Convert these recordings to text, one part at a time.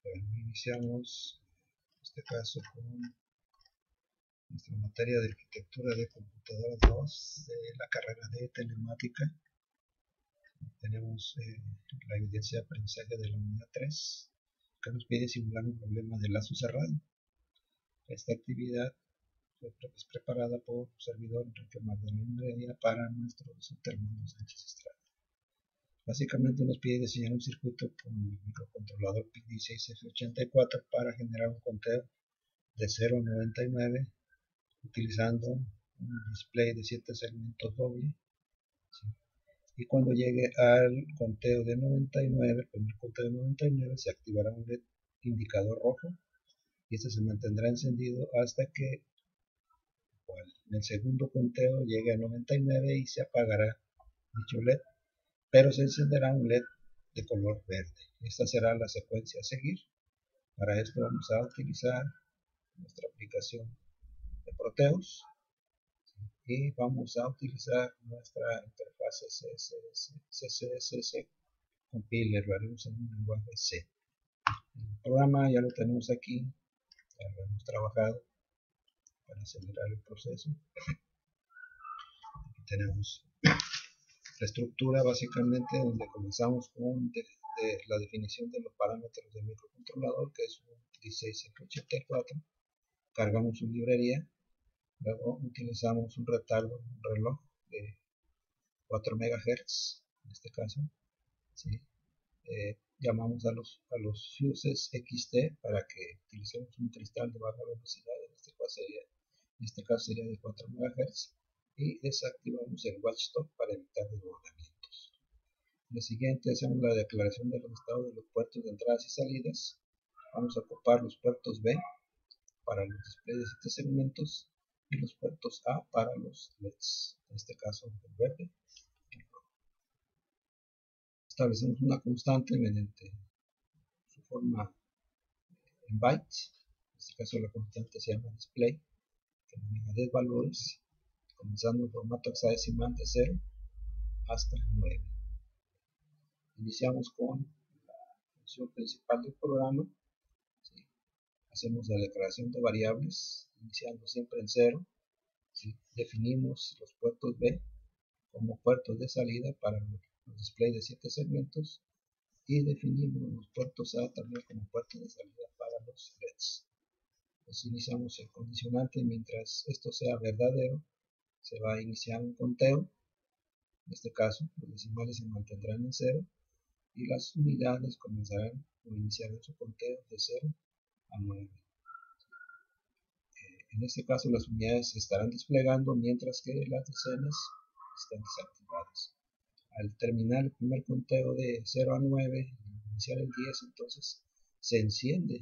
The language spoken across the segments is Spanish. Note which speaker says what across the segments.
Speaker 1: Bueno, iniciamos en este caso con nuestra materia de arquitectura de computadoras 2 de la carrera de telemática. Tenemos la evidencia de aprendizaje de la unidad 3, que nos pide simular un problema de lazo cerrado. Esta actividad es preparada por servidor Enrique Magdalena Heredia para nuestro docente Armando Sánchez Estrada. Básicamente nos pide diseñar un circuito con el microcontrolador PIC16F84 para generar un conteo de 0 a 99 utilizando un display de 7 segmentos doble. ¿Sí? Y cuando llegue al conteo de 99, el primer conteo de 99, se activará un LED indicador rojo y este se mantendrá encendido hasta que en el segundo conteo llegue a 99 y se apagará dicho LED, pero se encenderá un LED de color verde. Esta será la secuencia a seguir. Para esto vamos a utilizar nuestra aplicación de Proteus y vamos a utilizar nuestra interfaz CSS Compiler. Lo haremos en un lenguaje C. El programa ya lo tenemos aquí, ya lo hemos trabajado para acelerar el proceso. Aquí tenemos la estructura básicamente donde comenzamos con la definición de los parámetros del microcontrolador, que es un 16F84. Cargamos su librería, luego utilizamos un retardo, un reloj de 4 MHz en este caso, ¿sí? Llamamos a los fuses XT para que utilicemos un cristal de baja velocidad, en este caso sería de 4 MHz, y desactivamos el watchdog para evitar desbordamientos. En el siguiente hacemos la declaración de los estados de los puertos de entradas y salidas. Vamos a ocupar los puertos B para los displays de 7 segmentos y los puertos A para los LEDs, en este caso el verde. Establecemos una constante mediante su forma en bytes. En este caso la constante se llama display, que maneja 10 valores, comenzando en formato hexadecimal de 0 hasta 9. Iniciamos con la función principal del programa. ¿Sí? Hacemos la declaración de variables, iniciando siempre en 0. ¿Sí? Definimos los puertos B como puertos de salida para los displays de 7 segmentos y definimos los puertos A también como puertos de salida para los LEDs. Pues iniciamos el condicionante. Mientras esto sea verdadero, se va a iniciar un conteo. En este caso, los decimales se mantendrán en 0 y las unidades comenzarán o iniciarán su conteo de 0 a 9. En este caso, las unidades se estarán desplegando mientras que las decenas están desactivadas. Al terminar el primer conteo de 0 a 9 y iniciar el 10, entonces se enciende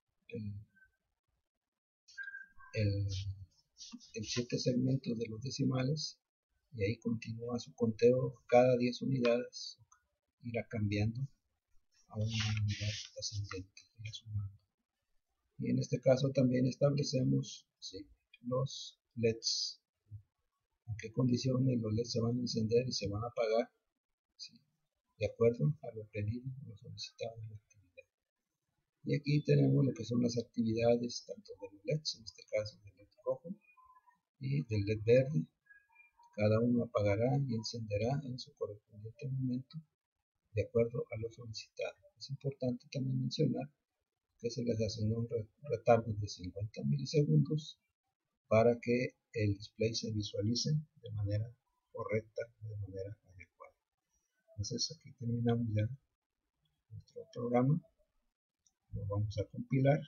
Speaker 1: el 7 segmentos de los decimales y ahí continúa su conteo. Cada 10 unidades irá cambiando a una unidad ascendente, irá sumando. Y en este caso también establecemos, ¿sí?, los LEDs, en qué condiciones los LEDs se van a encender y se van a apagar, ¿sí?, de acuerdo a lo pedido o lo solicitado en la actividad. Y aquí tenemos lo que son las actividades tanto de los LEDs, en este caso del LED rojo y del LED verde. Cada uno apagará y encenderá en su correspondiente momento de acuerdo a lo solicitado. Es importante también mencionar que se les asignó un retardo de 50 milisegundos para que el display se visualice de manera correcta, de manera adecuada. Entonces aquí terminamos ya nuestro programa. Lo vamos a compilar.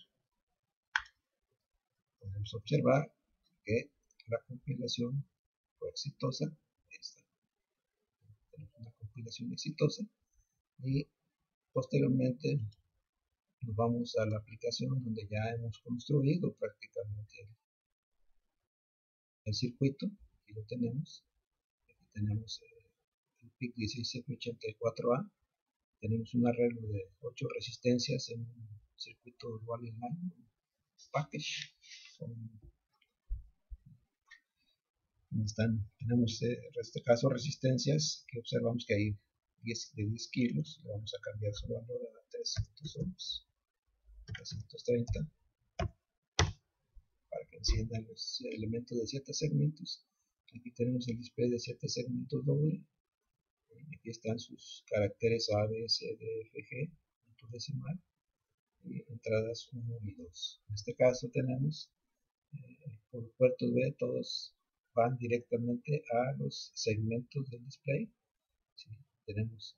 Speaker 1: Podemos observar que la compilación fue exitosa. Tenemos una compilación exitosa y posteriormente nos vamos a la aplicación donde ya hemos construido prácticamente el circuito. Aquí lo tenemos. Aquí tenemos el PIC16F84A. Tenemos un arreglo de 8 resistencias en un circuito dual inline package. Tenemos en este caso resistencias que observamos que hay de 10 kilos. Le vamos a cambiar su valor a 300 ohms. 330 para que enciendan los elementos de 7 segmentos. Aquí tenemos el display de 7 segmentos doble. Aquí están sus caracteres A, B, C, D, F, G, punto decimal, y entradas 1 y 2. En este caso tenemos por puertos B, todos van directamente a los segmentos del display. ¿Sí? Tenemos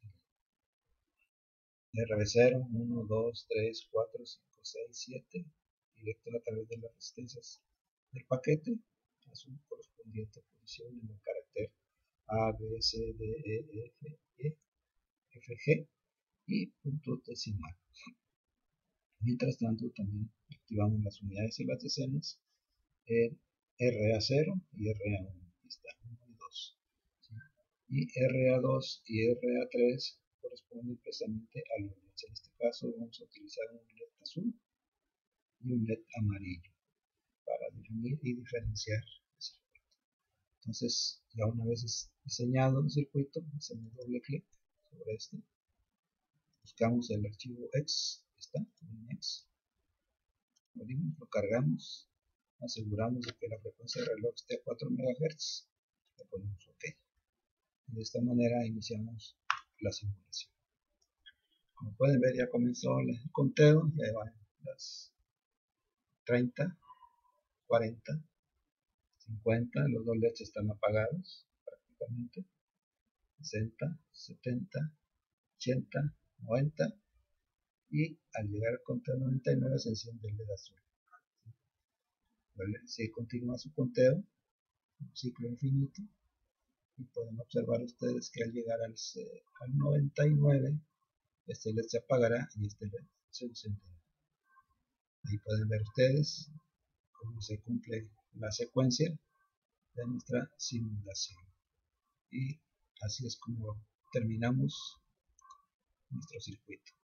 Speaker 1: RB0, 1, 2, 3, 4, 5, 6, 7, directo a través de las resistencias del paquete a su correspondiente posición en el carácter A, B, C, D, E, F, G y punto decimal. Mientras tanto, también activamos las unidades y las decenas en RA0 y RA1. Aquí está, 1 y 2. ¿Sí? Y RA2 y RA3 corresponden precisamente a los LEDs. En este caso vamos a utilizar un LED azul y un LED amarillo para definir y diferenciar el circuito. Entonces, ya una vez diseñado el circuito, hacemos doble clic sobre este, buscamos el archivo X, está, X, lo cargamos, aseguramos de que la frecuencia del reloj esté a 4 MHz, le ponemos OK. De esta manera iniciamos la simulación. Como pueden ver, ya comenzó el conteo, ya van las 30, 40, 50, los dos LEDs están apagados prácticamente, 60, 70, 80, 90, y al llegar al conteo 99 se enciende el LED azul. ¿Vale? Si continúa su conteo, un ciclo infinito, y pueden observar ustedes que al llegar al 99 este LED se apagará y este LED se encenderá. Ahí pueden ver ustedes cómo se cumple la secuencia de nuestra simulación, y así es como terminamos nuestro circuito.